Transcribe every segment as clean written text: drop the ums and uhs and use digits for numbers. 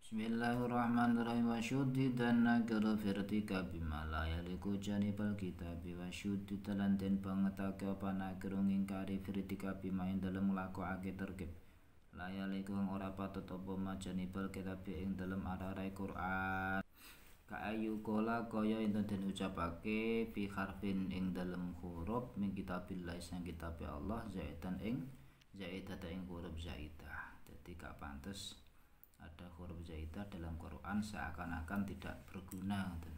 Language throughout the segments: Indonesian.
Bismillahirrahmanirrahim. Wa syuddidan nakira firtika bima la yaliku janibal kitabi wa syuddidan den bangetake apa nakira ngingkari firtika bima ing dalem nglakokake terkib la yaliku ora patut apa majanibal kitabi ing dalem ararai Quran kaayu kola kaya enten den ucapake fi harfin ing dalem huruf min kitabillah sang kitabe Allah zaidan ing zaidata ing huruf zaidah. Jadi gak pantes ada huruf zaidah dalam Quran seakan-akan tidak berguna gitu.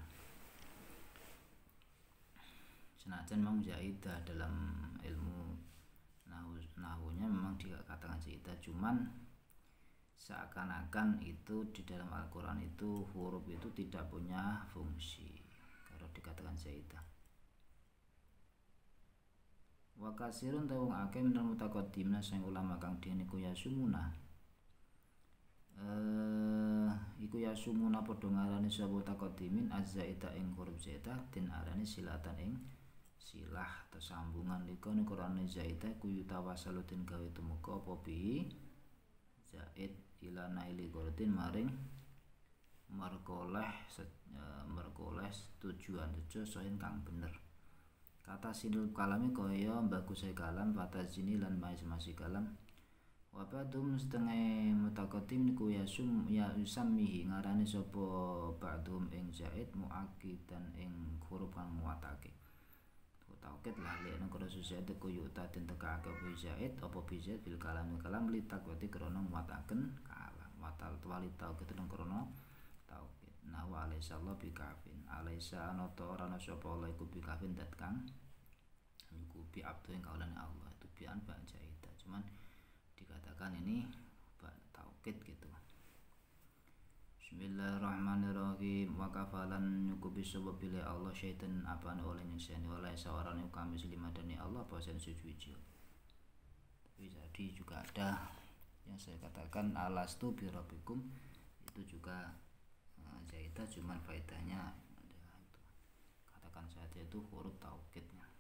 Senajan memang zaidah dalam ilmu nahunya memang dikatakan zaidah, cuman seakan-akan itu di dalam Al-Quran itu huruf itu tidak punya fungsi kalau dikatakan zaidah. Wa kasirun tawung akeh minal mutaqaddimna sing ulama kang dene ku ya sumuna iku ya sumuna padha ngarani sapa taqaddimin az-zaidah ing huruf zaidah den arani silatan ing silah tersambungan likone Quran zaidah kuyu tawasalu den gawe tumuka apa bi zaid ila naili qordin maring merkoleh tujuan soin kang bener. Kata sinul kalami kaya bagusai kalam fata zini lan masih kalam wa ba'dhum setengah mutaqaddim niku ya usammihi ngarani sapa ba'dhum ing zaid muakkidan ing huruf kang muatake taukid lah lek nang karo zaid kuyu ta den tekake bi zaid apa bi zaid bil kalam li takwati krana muataken kalam watal wali taukid nang krana taukid nah wa alaisallahu bi kafin alaisa anata ora ana sapa Allah iku bi kafin dat kang iku bi abdu ing kaulane Allah itu bi an ba zaidah, cuman dikatakan ini taukid gitu. Bismillahirrahmanirrahim. Wa kafalan nyukupi sebab pilih Allah syaitan apane oleh nyeseni oleh sawarane kami selimadani Allah pasen suci. Tapi jadi juga ada yang saya katakan alastu bi rabbikum itu juga zaidah, cuman faedahnya ada itu. Katakan saja itu huruf taukidnya.